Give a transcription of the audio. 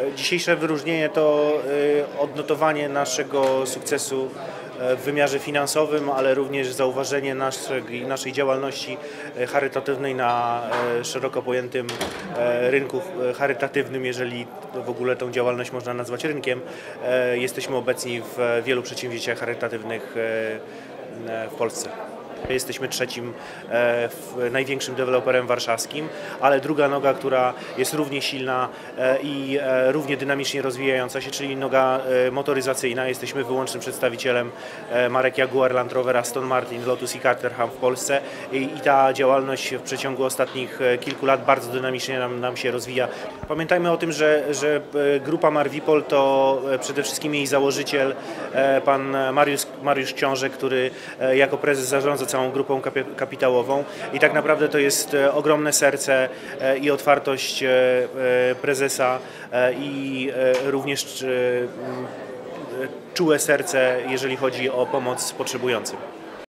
Dzisiejsze wyróżnienie to odnotowanie naszego sukcesu w wymiarze finansowym, ale również zauważenie naszej działalności charytatywnej na szeroko pojętym rynku charytatywnym, jeżeli w ogóle tą działalność można nazwać rynkiem. Jesteśmy obecni w wielu przedsięwzięciach charytatywnych w Polsce. Jesteśmy trzecim największym deweloperem warszawskim, ale druga noga, która jest równie silna i równie dynamicznie rozwijająca się, czyli noga motoryzacyjna. Jesteśmy wyłącznym przedstawicielem marek Jaguar, Land Rover, Aston Martin, Lotus i Caterham w Polsce i ta działalność w przeciągu ostatnich kilku lat bardzo dynamicznie nam się rozwija. Pamiętajmy o tym, że grupa Marvipol to przede wszystkim jej założyciel, pan Mariusz Książek, który jako prezes zarządza całą grupą kapitałową i tak naprawdę to jest ogromne serce i otwartość prezesa i również czułe serce, jeżeli chodzi o pomoc potrzebującym.